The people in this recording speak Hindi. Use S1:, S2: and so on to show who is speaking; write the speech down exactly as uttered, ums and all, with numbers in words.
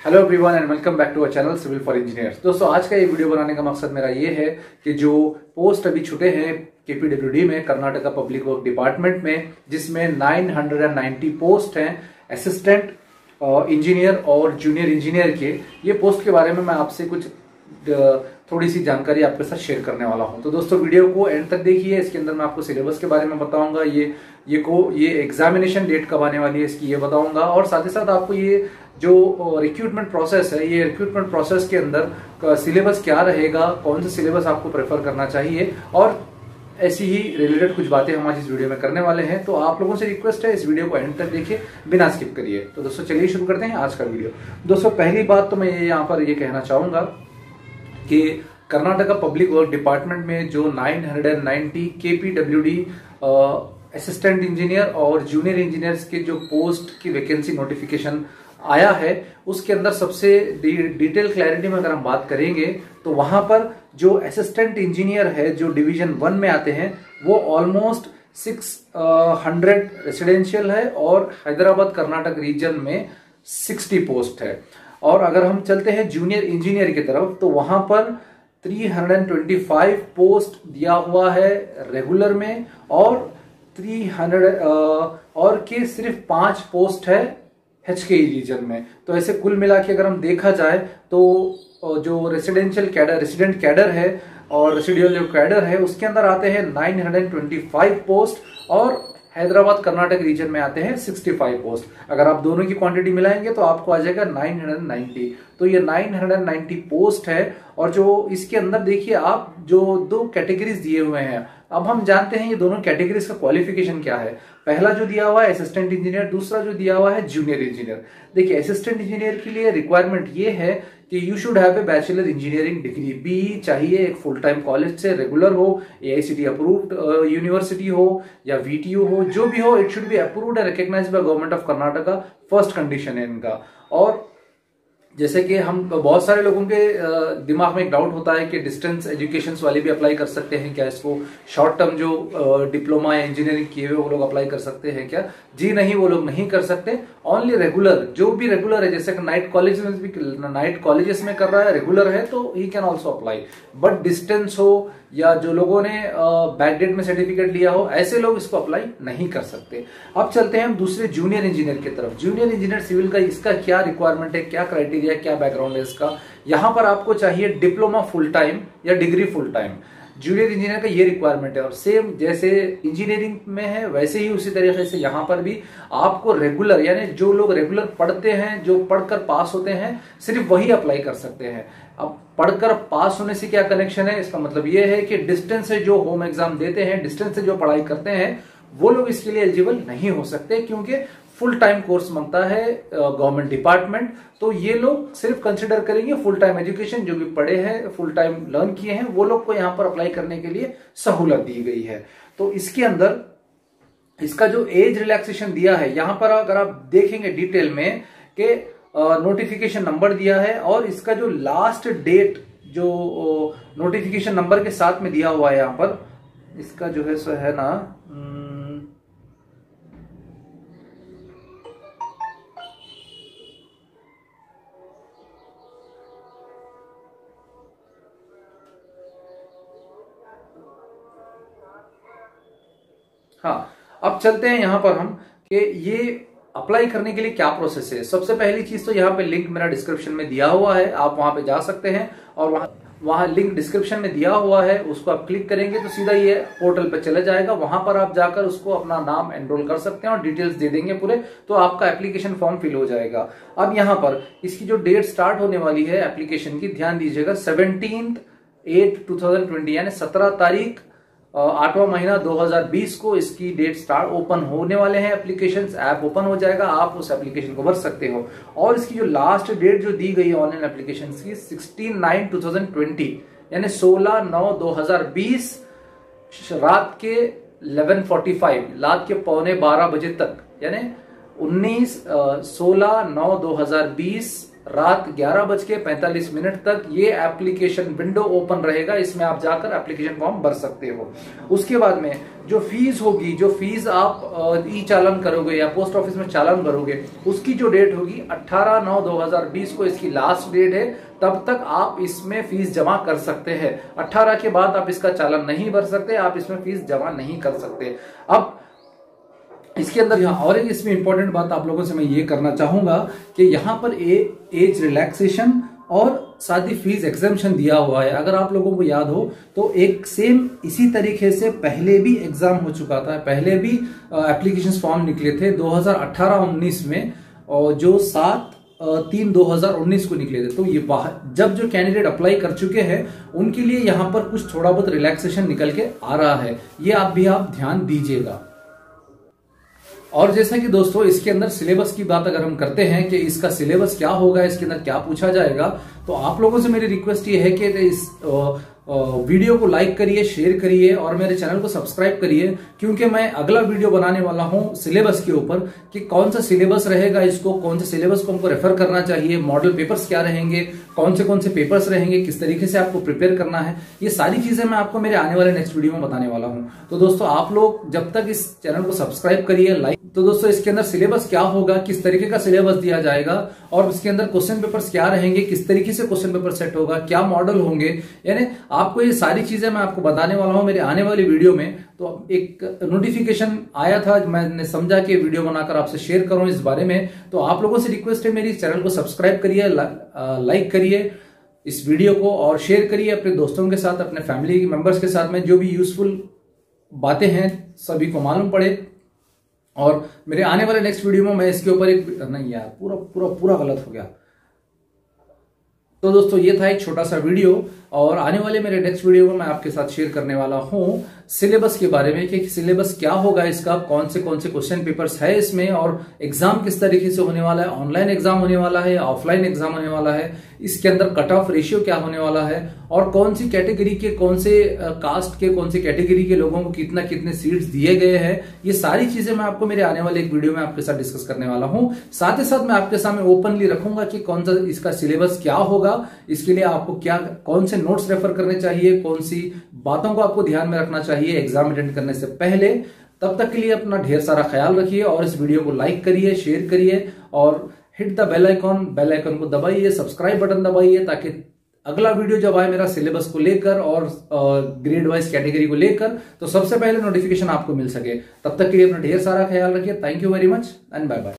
S1: Hello everyone and welcome back to our channel civil for engineers. दोस्तों आज का ये वीडियो बनाने का मकसद मेरा ये है कि जो पोस्ट अभी छूटे हैं केपीडब्ल्यूडी में, कर्नाटका पब्लिक वर्क डिपार्टमेंट में, जिसमें नौ सौ नब्बे पोस्ट हैं असिस्टेंट इंजीनियर और जूनियर इंजीनियर के, ये पोस्ट के बारे में मैं आपसे कुछ थोड़ी सी जानकारी आपके साथ शेयर करने वाला हूं। तो दोस्तों वीडियो को एंड तक देखिए। इसके अंदर मैं आपको सिलेबस के बारे में बताऊंगा, ये ये को ये एग्जामिनेशन डेट कब आने वाली है इसकी ये बताऊंगा, और साथ ही साथ आपको ये जो रिक्रूटमेंट प्रोसेस है, ये रिक्रूटमेंट प्रोसेस के अंदर सिलेबस क्या रहेगा, कौन सा सिलेबस आपको प्रेफर करना चाहिए, और ऐसी ही रिलेटेड कुछ बातें हम आज इस वीडियो में करने वाले हैं। तो आप लोगों से रिक्वेस्ट है इस वीडियो को एंड तक देखिए, बिना स्किप करिए। तो दोस्तों चलिए शुरू करते हैं आज का वीडियो। दोस्तों पहली बात तो मैं यहाँ पर ये कहना चाहूंगा कि कर्नाटका पब्लिक वर्क डिपार्टमेंट में जो नौ सौ नब्बे केपीडब्ल्यूडी असिस्टेंट इंजीनियर और जूनियर इंजीनियर्स के जो पोस्ट की वैकेंसी नोटिफिकेशन आया है, उसके अंदर सबसे डिटेल क्लैरिटी में अगर हम बात करेंगे तो वहां पर जो असिस्टेंट इंजीनियर है जो डिवीजन वन में आते हैं वो ऑलमोस्ट सिक्स हंड्रेड रेसिडेंशियल है, और हैदराबाद कर्नाटक रीजन में सिक्सटी पोस्ट है। और अगर हम चलते हैं जूनियर इंजीनियर की तरफ तो वहां पर तीन सौ पच्चीस पोस्ट दिया हुआ है रेगुलर में, और तीन सौ और के सिर्फ पांच पोस्ट है एचकेई रीजन में। तो ऐसे कुल मिला के अगर हम देखा जाए तो जो रेसिडेंशियल कैडर रेसिडेंट कैडर है और रेसिडियल जो कैडर है उसके अंदर आते हैं नौ सौ पच्चीस पोस्ट, और हैदराबाद कर्नाटक रीजन में आते हैं पैंसठ पोस्ट। अगर आप दोनों की क्वांटिटी मिलाएंगे तो आपको आ जाएगा नौ सौ नब्बे। तो ये नौ सौ नब्बे पोस्ट है, और जो इसके अंदर देखिए आप जो दो कैटेगरीज दिए हुए हैं, अब हम जानते हैं ये दोनों कैटेगरीज का क्वालिफिकेशन क्या है। पहला जो दिया हुआ है असिस्टेंट इंजीनियर, दूसरा जो दिया हुआ है जूनियर इंजीनियर। देखिए असिस्टेंट इंजीनियर के लिए रिक्वायरमेंट ये है कि you should have a bachelor engineering degree, B चाहिए, एक फुल टाइम कॉलेज से रेगुलर हो, एआईसीटी अप्रूव्ड यूनिवर्सिटी हो या वीटीयू हो, जो भी हो, it should be approved and recognised by government of Karnataka. First condition है इनका। और जैसे कि हम बहुत सारे लोगों के दिमाग में एक डाउट होता है कि डिस्टेंस एजुकेशन वाले भी अप्लाई कर सकते हैं क्या, इसको शॉर्ट टर्म जो डिप्लोमा या इंजीनियरिंग किए हुए वो लोग अप्लाई कर सकते हैं क्या? जी नहीं, वो लोग नहीं कर सकते। ओनली रेगुलर, जो भी रेगुलर है, जैसे नाइट कॉलेज में भी नाइट कॉलेजेस में कर रहा है, रेगुलर है, तो he can also apply. But distance हो या जो लोगों ने बैकडेट में सर्टिफिकेट लिया हो, ऐसे लोग इसको अप्लाई नहीं कर सकते। अब चलते हैं हम दूसरे जूनियर इंजीनियर की तरफ। जूनियर इंजीनियर सिविल का इसका क्या रिक्वायरमेंट है, क्या क्राइटेरिया, क्या बैकग्राउंड है इसका? यहां पर आपको चाहिए डिप्लोमा फुल टाइम या degree full time. Junior engineer का ये रिक्वायरमेंट है, और सेम जैसे इंजीनियरिंग में है वैसे ही उसी तरीके से यहां पर भी आपको रेगुलर, यानी जो लोग रेगुलर पढ़ते हैं, जो पढ़कर पास होते हैं, सिर्फ वही अप्लाई कर सकते हैं। अब पढ़कर पास होने से क्या कनेक्शन है? इसका मतलब ये है कि डिस्टेंस से जो होम एग्जाम देते हैं, डिस्टेंस से जो पढ़ाई करते हैं, वो लोग इसके लिए एलिजिबल नहीं हो सकते, क्योंकि फुल टाइम कोर्स मांगता है गवर्नमेंट डिपार्टमेंट। तो ये लोग सिर्फ कंसिडर करेंगे फुल टाइम एजुकेशन, जो भी पढ़े हैं, फुल टाइम लर्न किए हैं, वो लोग को यहां पर अप्लाई करने के लिए सहूलत दी गई है। तो इसके अंदर इसका जो एज रिलैक्सेशन दिया है, यहां पर अगर आप देखेंगे डिटेल में कि नोटिफिकेशन नंबर दिया है, और इसका जो लास्ट डेट जो नोटिफिकेशन नंबर के साथ में दिया हुआ है यहां पर, इसका जो है सो है ना, हाँ, अब चलते हैं यहां पर हम कि ये अप्लाई करने के लिए क्या प्रोसेस है। सबसे पहली चीज तो यहाँ पे लिंक मेरा डिस्क्रिप्शन में दिया हुआ है, आप वहां पे जा सकते हैं, और वहां वहां लिंक डिस्क्रिप्शन में दिया हुआ है, उसको आप क्लिक करेंगे तो सीधा ये पोर्टल पे चला जाएगा। वहां पर आप जाकर उसको अपना नाम एनरोल कर सकते हैं और डिटेल्स दे देंगे पूरे, तो आपका एप्लीकेशन फॉर्म फिल हो जाएगा। अब यहाँ पर इसकी जो डेट स्टार्ट होने वाली है एप्लीकेशन की, ध्यान दीजिएगा, seventeen eight two thousand twenty यानी सत्रह तारीख आठवां महीना दो हज़ार बीस को इसकी डेट स्टार्ट ओपन होने वाले हैं। एप्लीकेशंस ऐप ओपन हो जाएगा, आप उस एप्लीकेशन को भर सकते हो। और इसकी जो लास्ट डेट जो दी गई है ऑनलाइन एप्लीकेशन की, sixteen nine two thousand twenty यानी सोलह नौ दो हजार बीस रात के इलेवन फोर्टी फाइव, रात के पौने बारह बजे तक, यानी उन्नीस सोलह नौ दो हजार बीस रात ग्यारह बज के पैंतालीस मिनट तक ये एप्लीकेशन विंडो ओपन रहेगा। इसमें आप जाकर एप्लीकेशन फॉर्म भर सकते हो। उसके बाद में जो फीस होगी, जो फीस आप ई चालान करोगे या पोस्ट ऑफिस में चालान भरोगे, उसकी जो डेट होगी अठारह नौ दो हजार बीस को इसकी लास्ट डेट है। तब तक आप इसमें फीस जमा कर सकते हैं। अठारह के बाद आप इसका चालान नहीं भर सकते, आप इसमें फीस जमा नहीं कर सकते। अब इसके अंदर यहाँ और एक इसमें इंपॉर्टेंट बात आप लोगों से मैं ये करना चाहूंगा कि यहाँ पर ए, एज रिलैक्सेशन और साथ ही फीस एग्जाम्पशन दिया हुआ है। अगर आप लोगों को याद हो तो एक सेम इसी तरीके से पहले भी एग्जाम हो चुका था, पहले भी एप्लीकेशन फॉर्म निकले थे दो हजार अठारह उन्नीस में, और जो सात तीन दो हजार उन्नीस को निकले थे। तो ये जब जो कैंडिडेट अप्लाई कर चुके हैं उनके लिए यहाँ पर कुछ थोड़ा बहुत रिलैक्सेशन निकल के आ रहा है, ये आप भी आप ध्यान दीजिएगा। और जैसा कि दोस्तों इसके अंदर सिलेबस की बात अगर हम करते हैं कि इसका सिलेबस क्या होगा, इसके अंदर क्या पूछा जाएगा, तो आप लोगों से मेरी रिक्वेस्ट ये है कि इस वीडियो को लाइक करिए, शेयर करिए और मेरे चैनल को सब्सक्राइब करिए, क्योंकि मैं अगला वीडियो बनाने वाला हूं सिलेबस के ऊपर कि कौन सा सिलेबस रहेगा, इसको कौन से सिलेबस को हमको रेफर करना चाहिए, मॉडल पेपर्स क्या रहेंगे, कौन से कौन से पेपर्स रहेंगे, किस तरीके से आपको प्रिपेयर करना है, ये सारी चीजें मैं आपको मेरे आने वाले नेक्स्ट वीडियो में बताने वाला हूं। तो दोस्तों आप लोग जब तक इस चैनल को सब्सक्राइब करिए, लाइक। तो दोस्तों इसके अंदर सिलेबस क्या होगा, किस तरीके का सिलेबस दिया जाएगा और इसके अंदर क्वेश्चन पेपर्स क्या रहेंगे, किस तरीके से क्वेश्चन पेपर सेट होगा, क्या मॉडल होंगे, यानी आपको ये सारी चीजें मैं आपको बताने वाला हूं मेरे आने वाली वीडियो में। तो एक नोटिफिकेशन आया था, मैंने समझा कि वीडियो बनाकर आपसे शेयर करूं इस बारे में। तो आप लोगों से रिक्वेस्ट है मेरी, चैनल को सब्सक्राइब करिए, लाइक करिए इस वीडियो को और शेयर करिए अपने दोस्तों के साथ, अपने फैमिली मेंबर्स के साथ में, जो भी यूजफुल बातें हैं सभी को मालूम पड़े। और मेरे आने वाले नेक्स्ट वीडियो में मैं इसके ऊपर एक नहीं यार पूरा पूरा पूरा गलत हो गया। तो दोस्तों ये था एक छोटा सा वीडियो, और आने वाले मेरे नेक्स्ट वीडियो में मैं आपके साथ शेयर करने वाला हूं सिलेबस के बारे में कि सिलेबस क्या होगा इसका, कौन से कौन से क्वेश्चन पेपर्स है इसमें, और एग्जाम किस तरीके से होने वाला है, ऑनलाइन एग्जाम होने वाला है, ऑफलाइन एग्जाम होने वाला है, इसके अंदर कट ऑफ रेशियो क्या होने वाला है, और कौन सी कैटेगरी के, कौन से कास्ट के, कौन सी कैटेगरी के लोगों को कितना कितने सीट्स दिए गए हैं, ये सारी चीजें मैं आपको मेरे आने वाले एक वीडियो में आपके साथ डिस्कस करने वाला हूं। साथ ही साथ मैं आपके सामने ओपनली रखूंगा कि कौन सा इसका सिलेबस क्या होगा, इसके लिए आपको क्या कौन से नोट्स रेफर करने चाहिए, कौन सी बातों को आपको ध्यान में रखना चाहिए एग्जाम अटेंड करने से पहले। तब तक के लिए अपना ढेर सारा ख्याल रखिए और इस वीडियो को लाइक करिए, शेयर करिए और hit the bell icon, bell icon को दबाइए, सब्सक्राइब बटन दबाइए, ताकि अगला वीडियो जब आए मेरा सिलेबस को लेकर और ग्रेड वाइज कैटेगरी को लेकर, तो सबसे पहले नोटिफिकेशन आपको मिल सके। तब तक के लिए अपना ढेर सारा ख्याल रखिए। Thank you very much and bye bye.